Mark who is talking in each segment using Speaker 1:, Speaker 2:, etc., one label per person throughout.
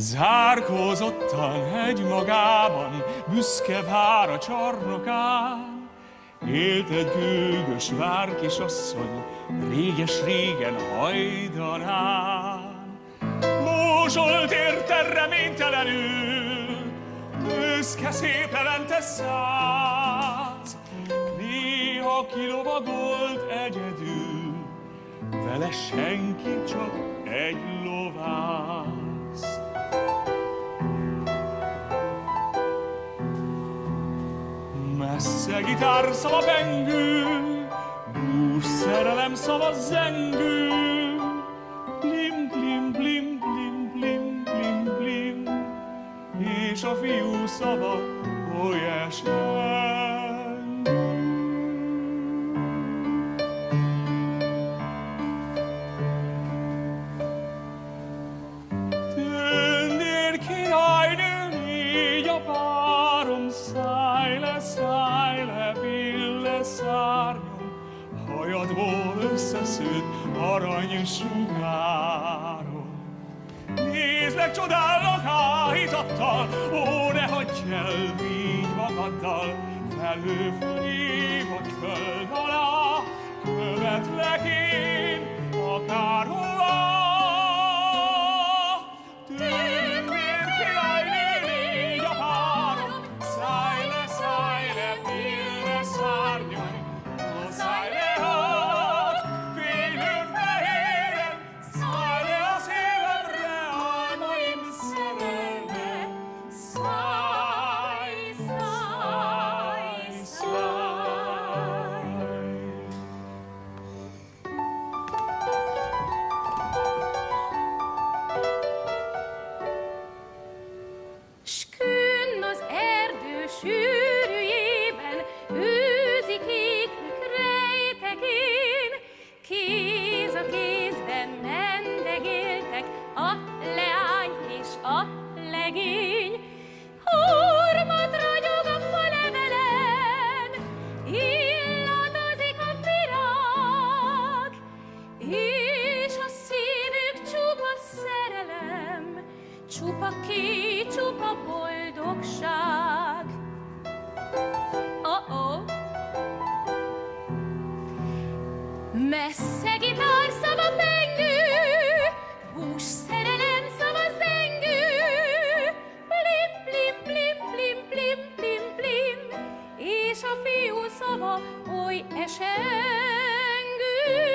Speaker 1: Zárkózottan egymagában, büszke vár a csarnokán. Élt egy gőgös várkisasszony, réges-régen a hajdanán. Mózsolt érte reménytelenül, büszke szép Levente száz. Néha kilovagolt egyedül, vele senki, csak egy lovász. Messze gitárszava pengő, bús szerelem szava zengő. Blim, blim, blim, blim, blim, blim, blim, és a fiú szava oly esendő. Tündér királynő, légy a párom, szállj le, pille szárnyom, hajadból összeszőtt arany sugárom. Nézlek, csodállak áhítattal, ó, ne hagyj el, vigy magaddal, felhő fölé vagy föld alá, követlek én akárhová. Tündér királynő, légy a párom, szállj le, pille szárnyom, ó, szállj le hát, fénylő-fehéren, szállj le a szívemre, álmaim szerelme, szállj, szállj, szállj.
Speaker 2: S künn az erdő sűrűjében őzik éknek rejtekén, kéz a kézben mendegéltek a leány és a legény. Harmat ragyog a falevelen, illatozik a virág, és a szívük csupa szerelem, csupa két, csupa boldogság. Oh-oh. Messze gitárszava pengő, hús szerelem szava zengő. Blim, blim, blim, blim, blim, blim, blim, és a fiú szava oly esengő.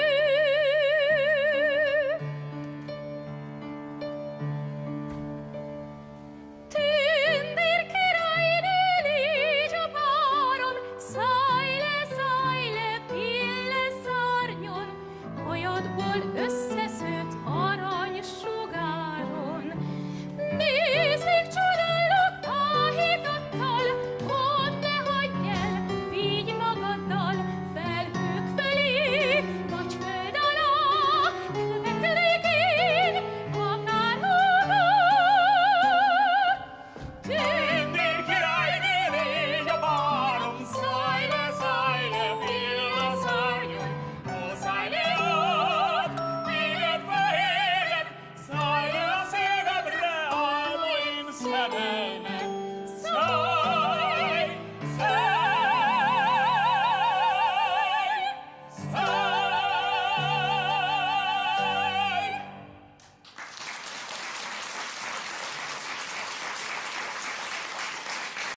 Speaker 2: Tündér királynő, légy a párom, szállj le, pille szárnyon, hajadból össze